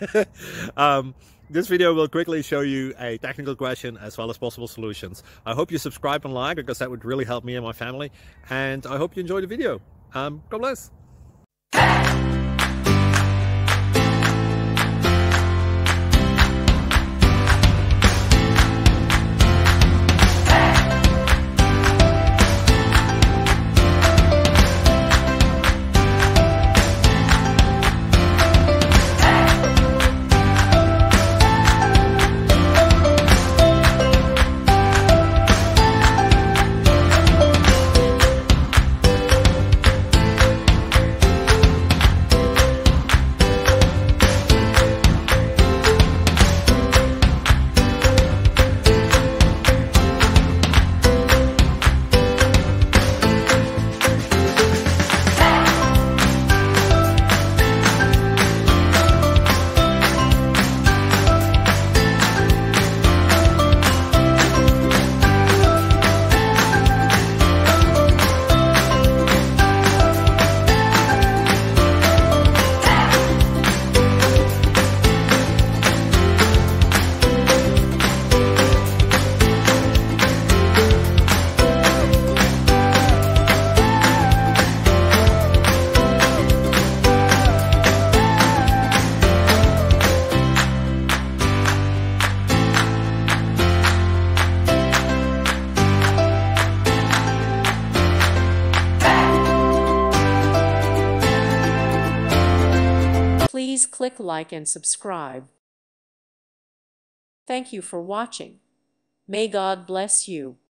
um, this video will quickly show you a technical question as well as possible solutions. I hope you subscribe and like, because that would really help me and my family. And I hope you enjoy the video. God bless. Please click like and subscribe. Thank you for watching. May God bless you.